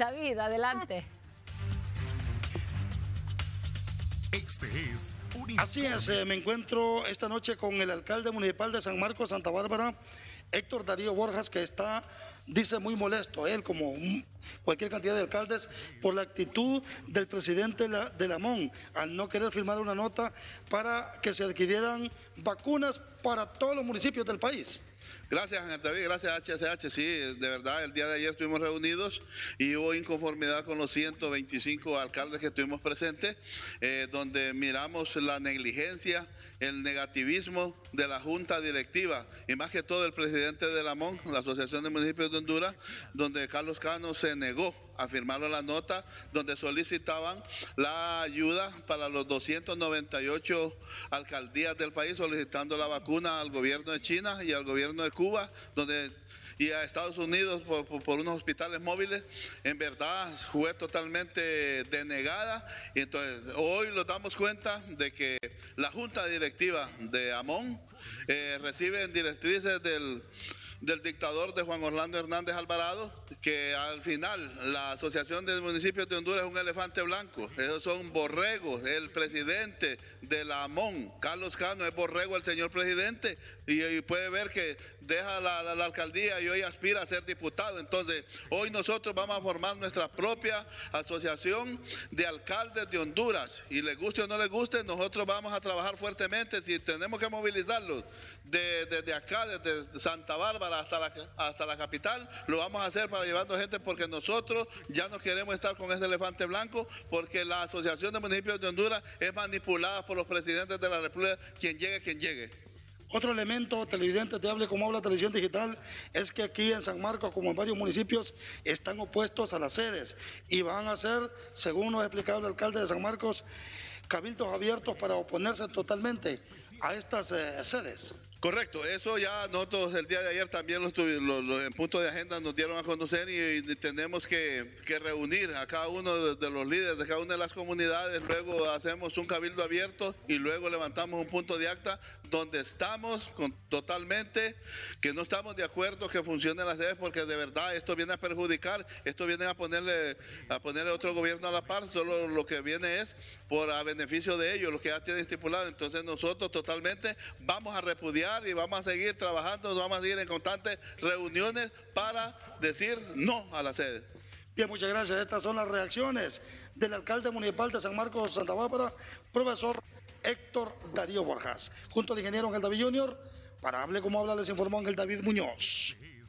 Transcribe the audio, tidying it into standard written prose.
David, adelante. Así es, me encuentro esta noche con el alcalde municipal de San Marcos, Santa Bárbara, Héctor Darío Borjas, que está, dice, muy molesto, él como cualquier cantidad de alcaldes, por la actitud del presidente de la MON, al no querer firmar una nota para que se adquirieran vacunas para todos los municipios del país. Gracias, Ángel David, gracias HCH. Sí, de verdad, el día de ayer estuvimos reunidos y hubo inconformidad con los 125 alcaldes que estuvimos presentes, donde miramos la negligencia, el negativismo de la Junta Directiva y más que todo el presidente de la MON, la Asociación de Municipios de Honduras, donde Carlos Cano se negó a firmar la nota, donde solicitaban la ayuda para los 298 alcaldías del país, solicitando la vacuna al gobierno de China y al gobierno de Cuba, y a Estados Unidos por unos hospitales móviles. En verdad fue totalmente denegada, y entonces hoy nos damos cuenta de que la Junta Directiva de AMON recibe directrices del dictador de Juan Orlando Hernández Alvarado, que al final la Asociación de Municipios de Honduras es un elefante blanco, esos son borregos. El presidente de la AMON, Carlos Cano, es borrego el señor presidente, y puede ver que deja la alcaldía y hoy aspira a ser diputado. Entonces hoy nosotros vamos a formar nuestra propia asociación de alcaldes de Honduras, y les guste o no les guste, nosotros vamos a trabajar fuertemente. Si tenemos que movilizarlos desde acá, desde Santa Bárbara hasta la capital, lo vamos a hacer para llevarnos gente, porque nosotros ya no queremos estar con ese elefante blanco, porque la Asociación de Municipios de Honduras es manipulada por los presidentes de la República, quien llegue. Otro elemento, televidentes de Hable Como Habla Televisión Digital, es que aquí en San Marcos, como en varios municipios, están opuestos a las sedes y van a ser, según nos ha explicado el alcalde de San Marcos, cabildos abiertos para oponerse totalmente a estas sedes. Correcto, eso ya nosotros el día de ayer también en punto de agenda nos dieron a conocer, y tenemos que reunir a cada uno de los líderes de cada una de las comunidades. Luego hacemos un cabildo abierto y luego levantamos un punto de acta donde estamos totalmente que no estamos de acuerdo que funcionen las sedes, porque de verdad esto viene a perjudicar, esto viene a ponerle otro gobierno a la par. Solo lo que viene es a beneficio de ellos, lo que ya tienen estipulado. Entonces nosotros totalmente vamos a repudiar y vamos a seguir trabajando, vamos a seguir en constantes reuniones para decir no a la sede. Bien, muchas gracias. Estas son las reacciones del alcalde municipal de San Marcos, Santa Bárbara, profesor Héctor Darío Borjas. Junto al ingeniero Ángel David Jr., para Hable Como Habla les informó Ángel David Muñoz.